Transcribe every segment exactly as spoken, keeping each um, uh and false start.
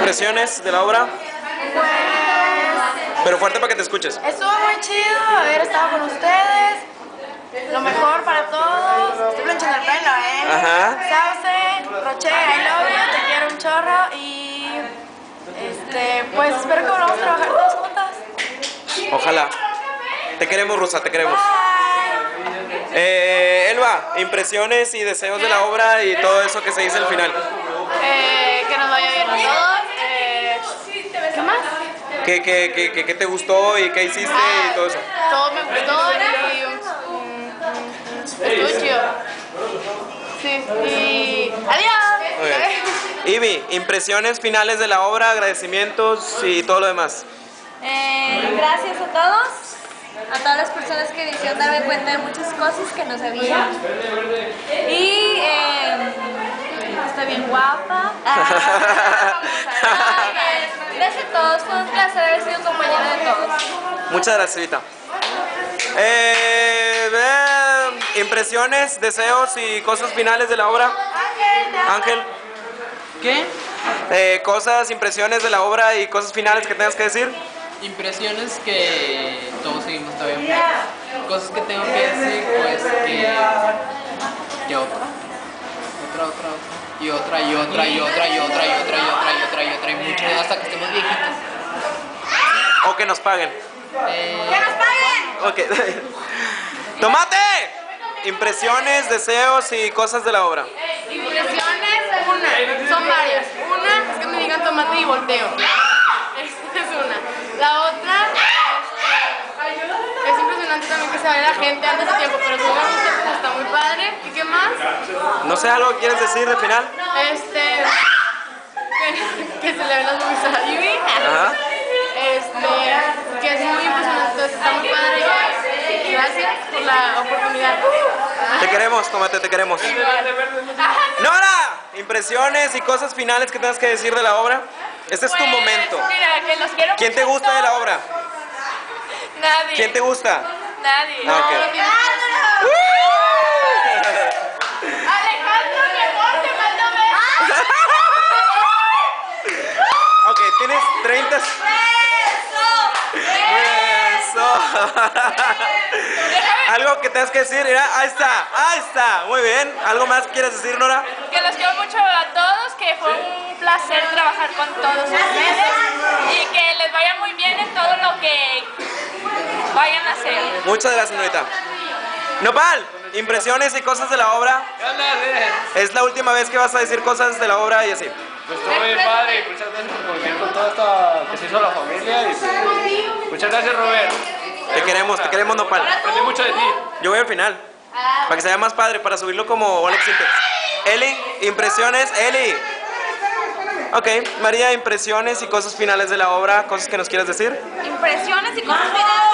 ¿Impresiones de la obra? Pues Pero fuerte para que te escuches. estuvo muy chido haber estado con ustedes. Lo mejor para todos. Estoy planchando el pelo, ¿eh? Ajá. Sauce, Roche, I love you, te quiero un chorro y este, pues espero que volvamos a trabajar todos juntas. Ojalá. Te queremos, Rusa, te queremos. Bye. Eh, Elba, impresiones y deseos de la obra y todo eso que se dice al final. Eh, que nos vaya bien a todos. Eh, ¿Qué más? ¿Qué, qué, qué, qué, qué te gustó y qué hiciste y todo eso? Todo me gustó y mm, estuvo chido. Sí, y adiós. Muy bien. Ivy, impresiones finales de la obra, agradecimientos y todo lo demás. Eh, gracias a todos, a todas las personas que me hicieron darme cuenta de muchas cosas que no sabía. Y eh, estoy bien guapa. Ah, gracias a todos, fue un placer haber sido compañera de todos. Muchas gracias, Evita. Eh, eh, impresiones, deseos y cosas finales de la obra. Ángel. ¿Qué? Eh, cosas, impresiones de la obra y cosas finales que tengas que decir. Impresiones que todos seguimos todavía juntos. Cosas que tengo que decir, pues que... que otra. Otra, otra, otra. Y otra, y otra, y otra, y otra, y otra, y otra, y otra, y otra, y mucho hasta que estemos viejitos. O que nos paguen. Eh, ¡Que nos paguen! Ok. ¡Tomate! Impresiones, deseos y cosas de la obra. Impresiones, una, son varias. Una es que me digan tomate y volteo. Esa es una. La otra este, es impresionante también que se vaya la gente antes de tiempo, pero como pues, está muy padre. ¿Y qué más? No sé, ¿algo quieres decir de final? Este que, que se le ven las boobies a Ivy. Ajá. Este, que es muy impresionante, entonces está muy padre. Gracias por la oportunidad. Te queremos, Tomate, te queremos. ¡Nora! Impresiones y cosas finales que tengas que decir de la obra. Este es tu Pues, momento. Mira, que los quiero ¿Quién te mucho gusta a de la todos. obra? Nadie. ¿Quién te gusta? Nadie. Ah, ok. Alejandro, mi amor, te mando besos. Ok, tienes treinta... Eso. Algo que tengas que decir, mira, ahí está, ahí está, muy bien. ¿Algo más quieres decir, Nora? Que los quiero mucho a todos, que fue un placer trabajar con todos ustedes y que les vaya muy bien en todo lo que vayan a hacer. Muchas gracias, Norita. Nopal, impresiones y cosas de la obra. Es la última vez que vas a decir cosas de la obra y así. Pues estuvo bien padre, muchas gracias por convivir con toda esta que se hizo la familia y pues, muchas gracias, Robert. Te queremos, te queremos, Nopal. Aprendí mucho de ti. Yo voy al final, para que se vea más padre, para subirlo como Alex Sintex. Eli, impresiones, Eli. Ok, María, impresiones y cosas finales de la obra, cosas que nos quieras decir. Impresiones y cosas finales.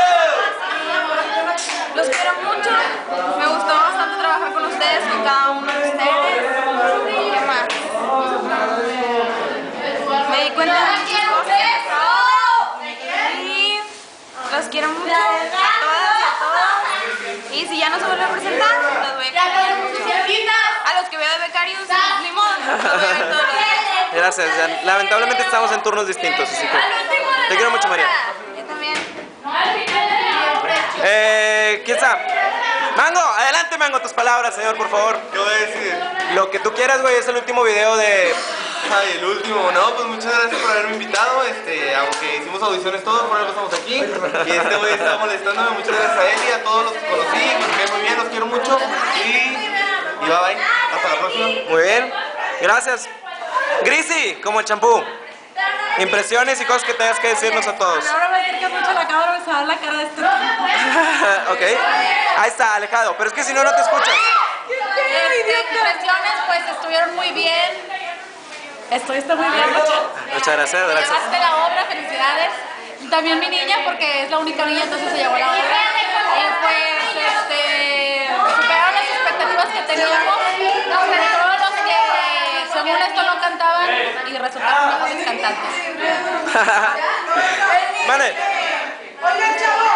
Los quiero mucho. Me gustó bastante trabajar con ustedes, con cada uno de ustedes. ¿Qué más? Me di cuenta de muchas cosas. Y los quiero mucho. A todas y a todos. Y si ya no se vuelve a presentar, los voy a querer mucho. A los que veo de becarios, ni modo, los voy a ver todos los días. Gracias, ya, lamentablemente estamos en turnos distintos, así que te quiero mucho, María. Yo también. Eh, ¿quién está? Mango, adelante, Mango, tus palabras, señor, por favor. ¿Qué voy a decir? Lo que tú quieras, güey, es el último video de... Ay, el último, no, pues muchas gracias por haberme invitado, este, aunque hicimos audiciones todos, por algo estamos aquí, y este güey está molestándome, muchas gracias a él y a todos los que conocí, los que muy bien, los quiero mucho, y, y bye bye, hasta la próxima. Muy bien, gracias. Grisi, como el champú. Impresiones y cosas que tengas que decirnos a todos. Ahora me acercas mucho a la cámara, me se va a ver la cara de este tipo. Ok, ahí está, alejado, pero es que si no, no te escuchas. Este, impresiones, pues estuvieron muy bien. Estuviste muy bien, mucho. Muchas gracias, gracias. Llevaste la obra, felicidades. También mi niña, porque es la única niña, entonces se llevó la obra. Y pues, este, superaron las expectativas que teníamos. Sobre todo los que, según esto, no cantaban y resultaron mejores cantantes. Vale. Oye, chavo.